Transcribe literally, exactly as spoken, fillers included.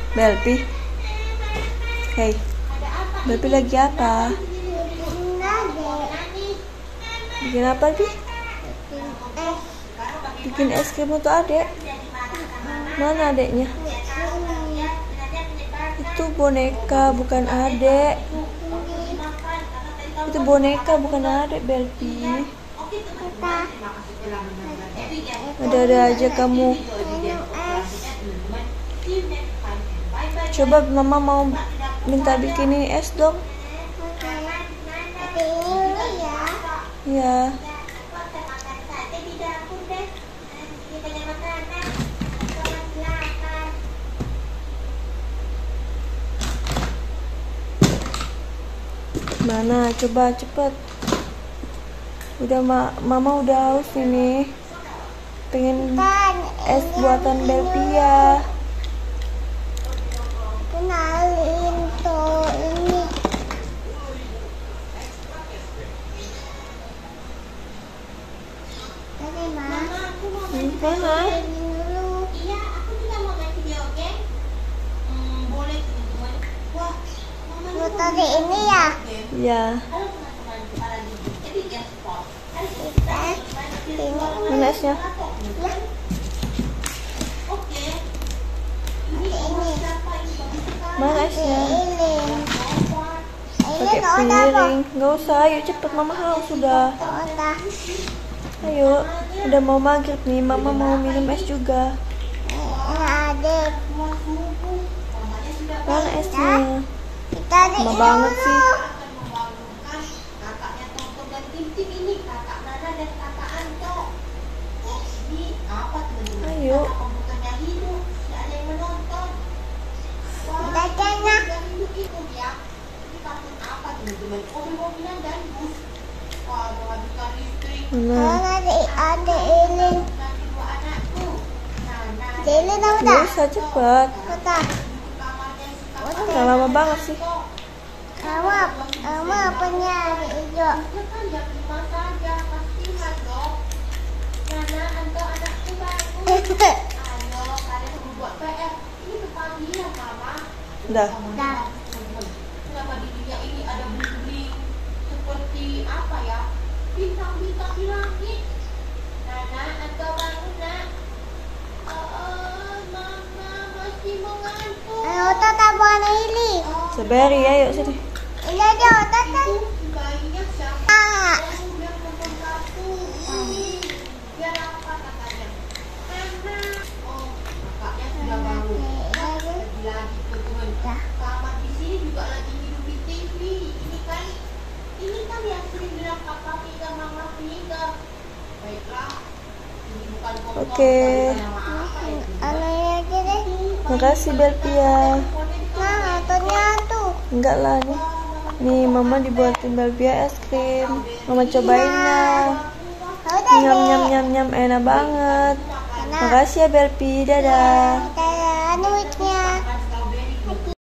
Belpi. Hei, Belpi lagi apa? Bikin apa, Bi? Bikin es krim untuk adek. Mana adeknya? Itu boneka, bukan adek. Itu boneka, bukan adek, Belpi. Ada-ada aja kamu. Coba mama mau minta bikinin es dong. Ya. Mana? Coba cepet. Udah ma mama udah haus ini. Pengen es buatan Belpi ya. Kenalin tuh ini. Tadi mas. Mana? Iya, aku juga mau main video game. Hmm, boleh teman-teman. Wah, mama tadi ini ya? Ya. Mana esnya? Ya. Mana esnya? Ini. Pakai piring. Nggak usah, ayo cepet, mama haus sudah. Udah. Ayo, udah mau maghrib nih, mama mau minum es juga. Ada. Mana esnya? Kita di Lama banget sih. Ayo. Mana? Ada ada ini. Jadi udah. Nggak usah, cepet. Udah. Udah lama banget sih. Kamu kamu apanya ada hijau? Udah. Udah. Kenapa di dunia ini ada bling-bling seperti apa ya? Bintang-bintang di langit. Nana atau bangun nak? Oh, mama masih mengantuk. Ayo tata buana ini. Sabari, ayo sini. Ini aja tata. Bayinya siapa? Ah. Oh, biar nonton kartun. Biar apa kakaknya? Karena oh kakaknya sudah bangun. Lagi teman-teman. Kamar di sini juga lagi hidup di T V. Ini kan, ini kan yang sering bilang papa pindah, mama pindah. Baiklah, ini bukan kompor. Oke. Apa itu? Anaknya aja deh. Makasih Belpi ya. Nah, nontonnya tuh. Enggak lah nih. Nih mama dibuatin Belpi ya es krim. Mama cobain nah. Udah Nyam deh. nyam nyam nyam, enak banget. Enak. Makasih ya Belpi, dadah.